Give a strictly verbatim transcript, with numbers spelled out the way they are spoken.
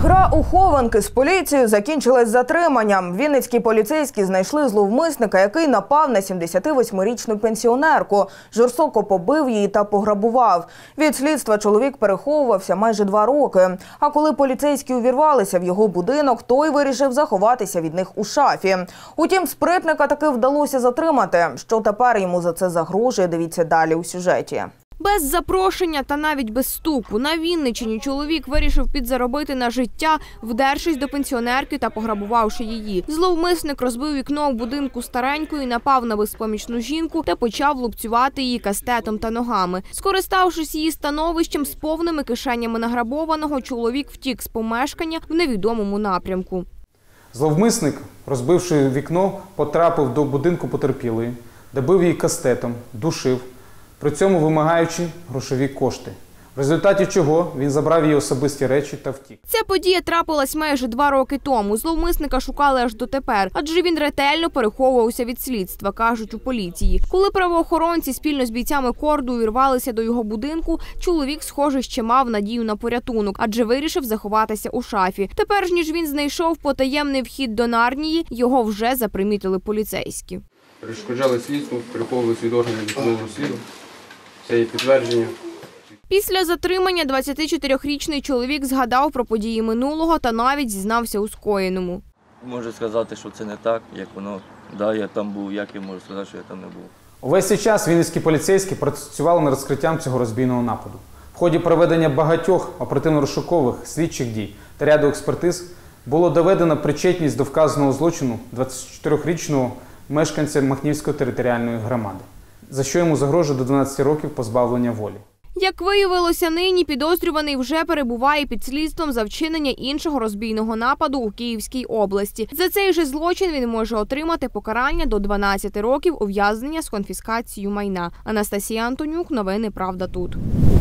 Гра у хованки з поліцією закінчилась затриманням. Вінницькі поліцейські знайшли зловмисника, який напав на сімдесятивосьмирічну пенсіонерку, жорстоко побив її та пограбував. Від слідства чоловік переховувався майже два роки. А коли поліцейські увірвалися в його будинок, той вирішив заховатися від них у шафі. Утім, спритника таки вдалося затримати. Що тепер йому за це загрожує, дивіться далі у сюжеті. Без запрошення та навіть без стуку на Вінниччині чоловік вирішив підзаробити на життя, вдершись до пенсіонерки та пограбувавши її. Зловмисник розбив вікно в будинку старенької, напав на безпомічну жінку та почав лупцювати її кастетом та ногами. Скориставшись її становищем з повними кишенями награбованого, чоловік втік з помешкання в невідомому напрямку. Зловмисник, розбивши вікно, потрапив до будинку потерпілої, де бив її кастетом, душив, при цьому вимагаючи грошові кошти. В результаті чого він забрав її особисті речі та втік. Ця подія трапилась майже два роки тому. Зловмисника шукали аж дотепер, адже він ретельно переховувався від слідства, кажуть у поліції. Коли правоохоронці спільно з бійцями Корду увірвалися до його будинку, чоловік, схоже, ще мав надію на порятунок, адже вирішив заховатися у шафі. Тепер ж, ніж він знайшов потаємний вхід до Нарнії, його вже запримітили поліцейські. Перешкоджали слідству, переховувалися від органів досудового розслідування. Це є підтвердження. Після затримання двадцятичотирирічний чоловік згадав про події минулого та навіть зізнався у скоєному. Можу сказати, що це не так, як воно, да, я там був, як я можу сказати, що я там не був. Увесь цей час вінницькі поліцейські працювали над розкриттям цього розбійного нападу. В ході проведення багатьох оперативно-розшукових слідчих дій та ряду експертиз було доведено причетність до вказаного злочину двадцятичотирирічного мешканця Махнівської територіальної громади, за що йому загрожує до дванадцяти років позбавлення волі. Як виявилося, нині підозрюваний вже перебуває під слідством за вчинення іншого розбійного нападу у Київській області. За цей же злочин він може отримати покарання до дванадцяти років ув'язнення з конфіскацією майна. Анастасія Антонюк, новини «Правда тут».